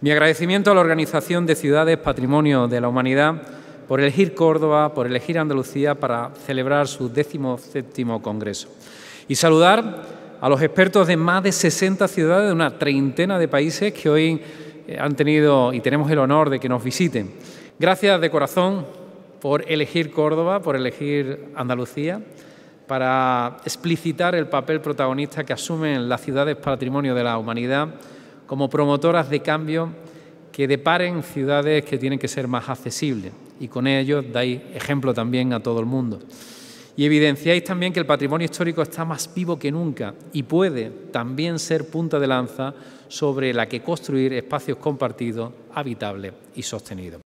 Mi agradecimiento a la Organización de Ciudades Patrimonio de la Humanidad por elegir Córdoba, por elegir Andalucía para celebrar su 17º Congreso. Y saludar a los expertos de más de 60 ciudades de una treintena de países que hoy han tenido y tenemos el honor de que nos visiten. Gracias de corazón por elegir Córdoba, por elegir Andalucía, para explicitar el papel protagonista que asumen las ciudades patrimonio de la humanidad como promotoras de cambio que deparen ciudades que tienen que ser más accesibles y con ello dais ejemplo también a todo el mundo. Y evidenciáis también que el patrimonio histórico está más vivo que nunca y puede también ser punta de lanza sobre la que construir espacios compartidos, habitables y sostenidos.